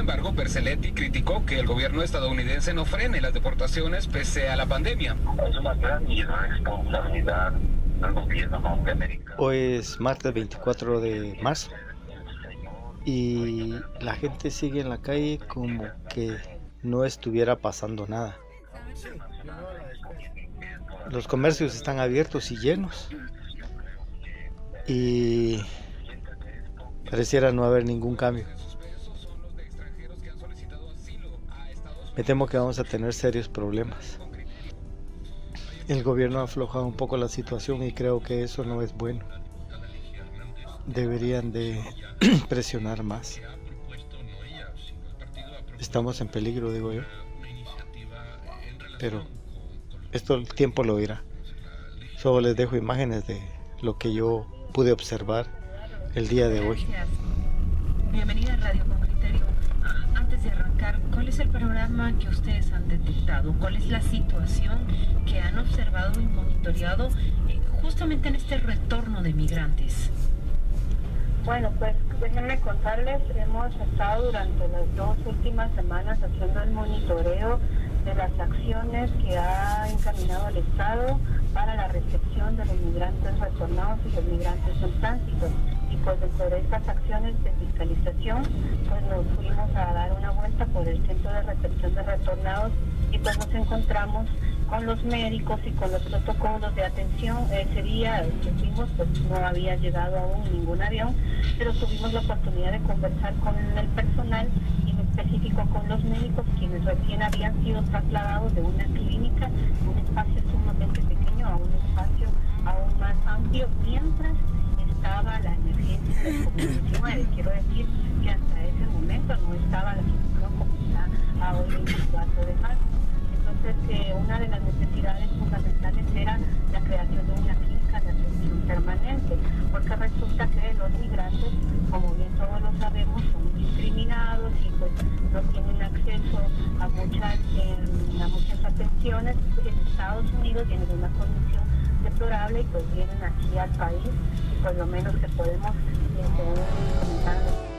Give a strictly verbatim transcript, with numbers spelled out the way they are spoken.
embargo, Berceletti criticó que el gobierno estadounidense no frene las deportaciones pese a la pandemia. Es una gran irresponsabilidad del gobierno norteamericano. Hoy es martes veinticuatro de marzo y la gente sigue en la calle como que no estuviera pasando nada. Los comercios están abiertos y llenos y pareciera no haber ningún cambio. Me temo que vamos a tener serios problemas. El gobierno ha aflojado un poco la situación y creo que eso no es bueno. Deberían de presionar más. Estamos en peligro, digo yo. Pero esto el tiempo lo dirá. Solo les dejo imágenes de lo que yo pude observar el día de hoy. Gracias. Bienvenida a Radio con Criterio. Antes de arrancar, ¿cuál es el panorama que ustedes han detectado? ¿Cuál es la situación que han observado y monitoreado eh, justamente en este retorno de migrantes? Bueno, pues déjenme contarles, hemos estado durante las dos últimas semanas haciendo el monitoreo de las acciones que ha encaminado el Estado para la recepción de los migrantes retornados y los migrantes en tránsito. Y pues dentro de estas acciones de fiscalización, pues nos fuimos a dar una vuelta por el centro de recepción de retornados y pues nos encontramos con los médicos y con los protocolos de atención. Ese día que fuimos, pues no había llegado aún ningún avión, pero tuvimos la oportunidad de conversar con el personal y en específico con los médicos, quienes recién habían sido trasladados de una clínica, un espacio sumamente pequeño, a un espacio aún más amplio, mientras estaba la emergencia del COVID diecinueve. Quiero decir que hasta ese momento no estaba la situación como está a hoy veinticuatro de marzo. Entonces, eh, una de las necesidades fundamentales era la creación de una clínica de atención permanente, porque resulta que los migrantes, como bien todos lo sabemos, son discriminados y pues no tienen acceso a muchas, eh, a muchas atenciones en Estados Unidos, tienen una condición deplorable y pues vienen aquí al país y pues lo menos que podemos, eh, tener un